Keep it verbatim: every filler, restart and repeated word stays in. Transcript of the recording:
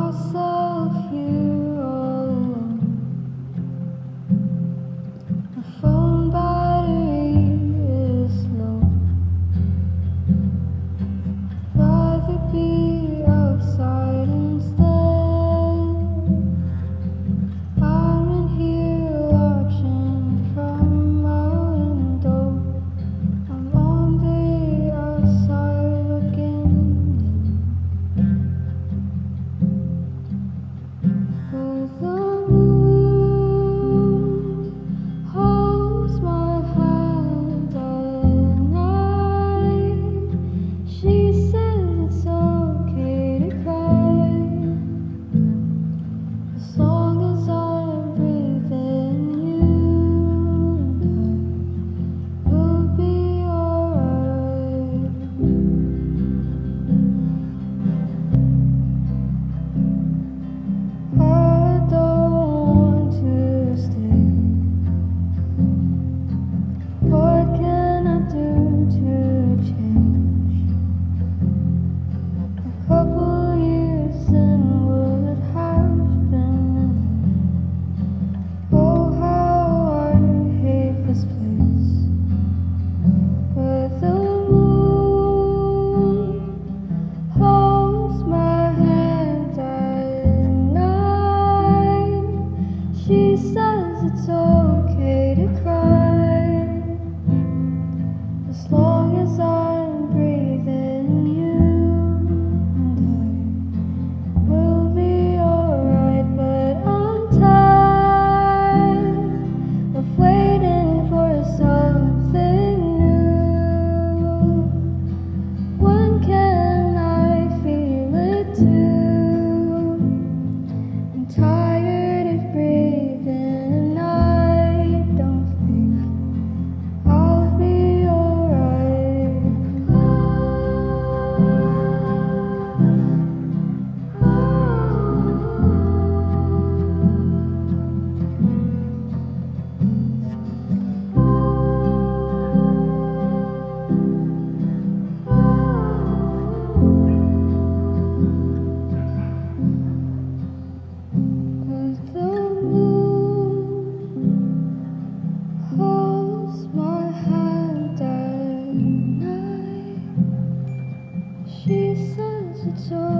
myself here all alone. My phone battery is low. I'd rather be outside instead. I'm in here watching from my window. I'm on the outside looking in. But the moon holds my hand at night. She says it's okay to cry, as long as I'm breathing. You and I will be alright. I don't want to stay. What can I do to change? A couple years in would have been enough. Oh, how I hate this place. But the moon holds my hand at night. She says it's okay to cry, as long as I'm breathing. You and I will be alright. But I'm tired of waiting for something new. When can I feel it too? I'm tired of breathing, and I don't think I'll be alright. But the moon holds my hand at night. She says it's okay.